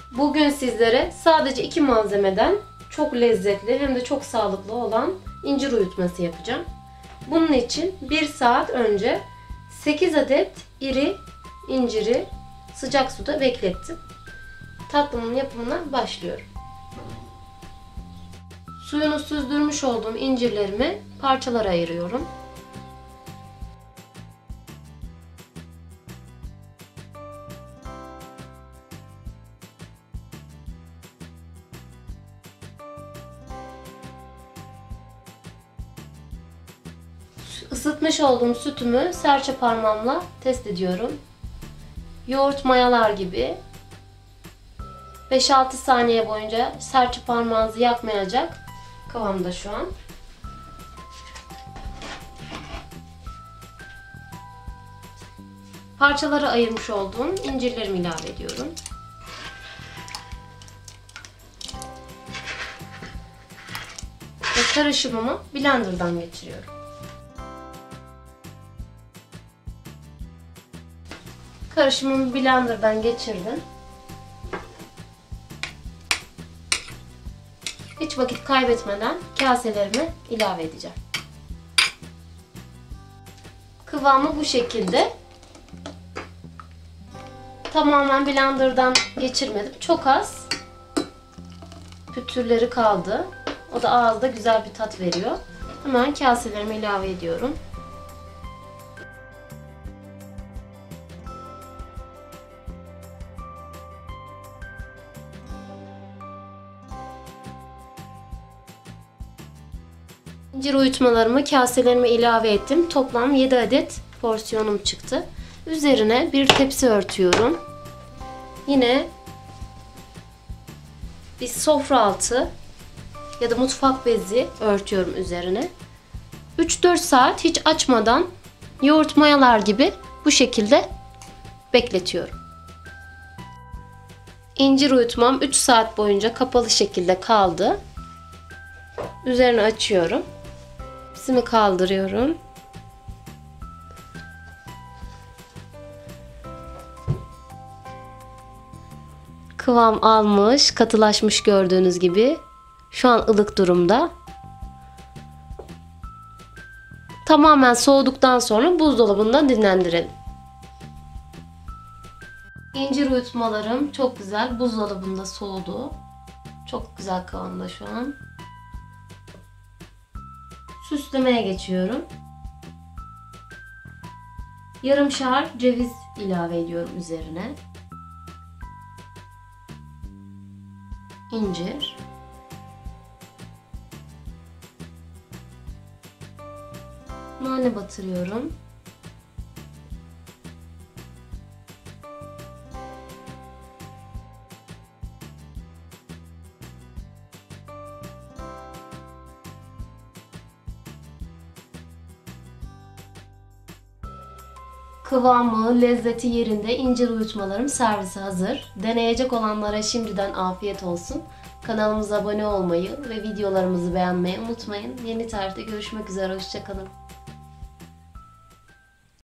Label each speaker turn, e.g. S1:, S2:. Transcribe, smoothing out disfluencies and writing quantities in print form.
S1: Bugün sizlere sadece 2 malzemeden çok lezzetli hem de çok sağlıklı olan incir uyutması yapacağım. Bunun için 1 saat önce 8 adet iri inciri sıcak suda beklettim. Tatlımın yapımına başlıyorum. Suyunu süzdürmüş olduğum incirlerimi parçalara ayırıyorum. Isıtmış olduğum sütümü serçe parmağımla test ediyorum. Yoğurt mayalar gibi 5-6 saniye boyunca serçe parmağınızı yakmayacak kıvamda şu an. Parçalara ayırmış olduğum incirlerimi ilave ediyorum. Ve karışımımı blenderdan geçiriyorum. Karışımımı blenderdan geçirdim. Hiç vakit kaybetmeden kaselerime ilave edeceğim. Kıvamı bu şekilde. Tamamen blenderdan geçirmedim. Çok az pütürleri kaldı. O da ağızda güzel bir tat veriyor. Hemen kaselerime ilave ediyorum. İncir uyutmalarımı kaselerime ilave ettim. Toplam 7 adet porsiyonum çıktı. Üzerine bir tepsi örtüyorum. Yine bir sofra altı ya da mutfak bezi örtüyorum üzerine. 3-4 saat hiç açmadan yoğurt mayalar gibi bu şekilde bekletiyorum. İncir uyutmam 3 saat boyunca kapalı şekilde kaldı. Üzerine açıyorum. Tepsimi kaldırıyorum. Kıvam almış, katılaşmış gördüğünüz gibi. Şu an ılık durumda. Tamamen soğuduktan sonra buzdolabında dinlendirelim. İncir uyutmalarım çok güzel buzdolabında soğudu. Çok güzel kıvamda şu an. Süslemeye geçiyorum. Yarımşar ceviz ilave ediyorum üzerine. İncir. Nane batırıyorum. Kıvamı, lezzeti yerinde incir uyutmalarım servise hazır. Deneyecek olanlara şimdiden afiyet olsun. Kanalımıza abone olmayı ve videolarımızı beğenmeyi unutmayın. Yeni tarifte görüşmek üzere. Hoşça kalın.